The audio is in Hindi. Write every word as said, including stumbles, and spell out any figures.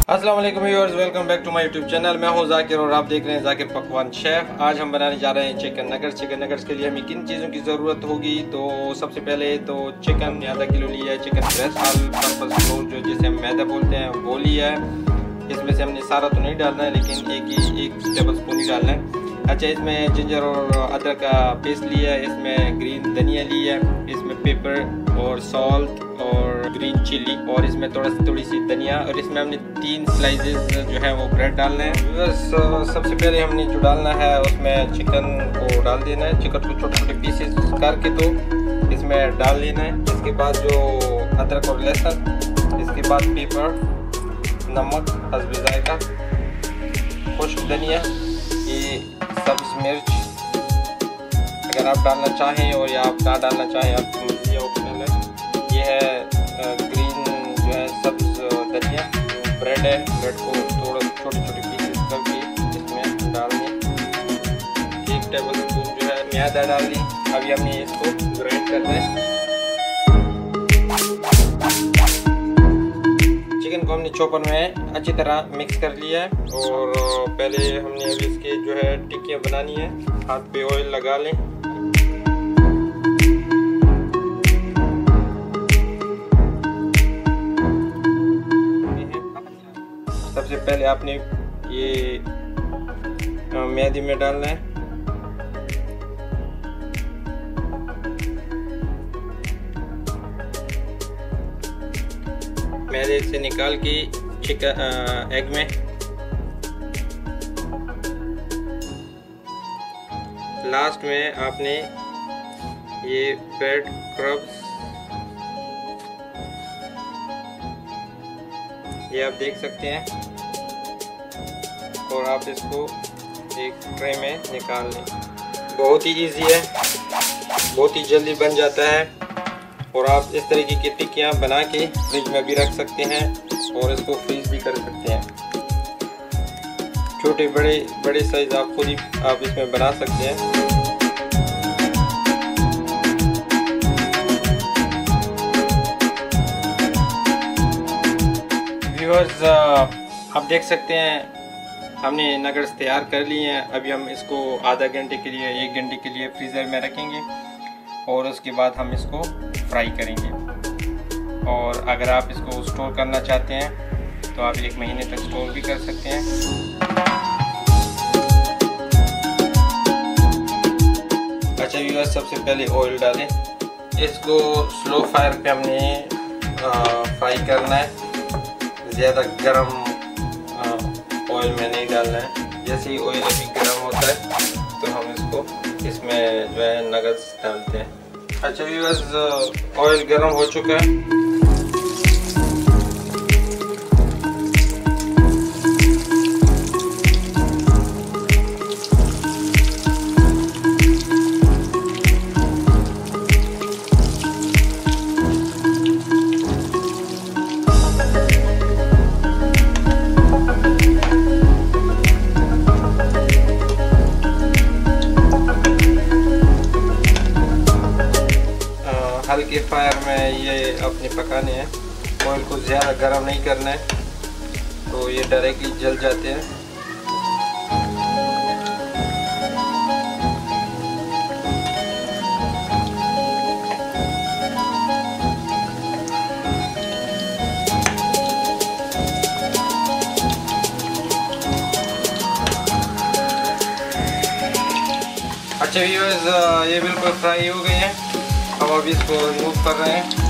अस्सलाम वालेकुम viewers, welcome back to my YouTube channel. मैं हूं जाकिर और आप देख रहे हैं जाकिर पकवान शेफ। आज हम बनाने जा रहे हैं चिकन नगेट्स। चिकन नगेट्स के लिए हमें किन चीज़ों की ज़रूरत होगी? तो सबसे पहले तो चिकन आधा किलो लिया है, chicken breast all purpose flour जो जिसे हम मैदा बोलते हैं वो लिया है। इसमें से हमने सारा तो नहीं डालना है, लेकिन एक ही एक टेबल स्पून ही डालना है। अच्छा, इसमें जिंजर और अदरक का पेस्ट लिया है, इसमें ग्रीन धनिया लिया है, इसमें पेपर और सॉल्ट और ग्रीन चिली और इसमें थोड़ा सी थोड़ी सी धनिया और इसमें हमने तीन स्लाइसेस जो है वो ब्रेड डालना है। बस सबसे पहले हमने जो डालना है उसमें चिकन को डाल देना है। चिकन को छोटे छोटे पीसेस करके तो इसमें डाल लेना है। इसके बाद जो अदरक और लहसुन, इसके बाद पेपर, नमक हस्बे जायका, खुश्क धनिया, ये सब्ज़ मिर्च अगर आप डालना चाहें और या आप ना डालना चाहें आप मर्जी ऑप्शनल है। ये है ग्रीन जो है सब्ज़ धनिया। ब्रेड है, ब्रेड को थोड़ा छोटे छोटे पीसेस करके इसमें डाल दें। एक टेबल स्पून जो है मैदा डाल दी। अभी हमने इसको ग्राइंड करना है। चिकन को हमने चॉपर में अच्छी तरह मिक्स कर लिया है और पहले हमने अभी इसके जो है टिक्कियाँ बनानी है। हाथ पे ऑयल लगा लें। सबसे पहले आपने ये मैदे में डालना है। मैदे से निकाल के चिकन एग में, लास्ट में आपने ये ब्रेड क्रब्स, ये आप देख सकते हैं, और आप इसको एक ट्रे में निकाल लें। बहुत ही इजी है, बहुत ही जल्दी बन जाता है और आप इस तरीके की टिक्कियाँ बना के फ्रिज में भी रख सकते हैं और इसको फ्रीज भी कर सकते हैं। छोटे बड़े बड़े साइज आप खुद ही आप इसमें बना सकते हैं। व्यूअर्स, आप देख सकते हैं हमने नगेट्स तैयार कर लिए हैं। अभी हम इसको आधा घंटे के लिए एक घंटे के लिए फ्रीज़र में रखेंगे और उसके बाद हम इसको फ्राई करेंगे। और अगर आप इसको स्टोर करना चाहते हैं तो आप एक महीने तक स्टोर भी कर सकते हैं। अच्छा व्यूअर्स, सबसे पहले ऑयल डालें। इसको स्लो फायर पे हमने फ्राई करना है। ज़्यादा गर्म ऑयल में नहीं डालना है। जैसे ही ऑयल अभी गर्म होता है तो हम इसको इसमें जो है नगेट्स डालते हैं। अच्छा व्यूअर्स, ऑयल गर्म हो चुका है। हल्के फायर में ये अपने पकाने हैं। ऑयल को ज़्यादा गर्म नहीं करना है तो ये डायरेक्टली जल जाते हैं। अच्छा व्यूअर्स, ये बिल्कुल फ्राई हो गए हैं। अब अब इसको रिमूव कर रहे हैं।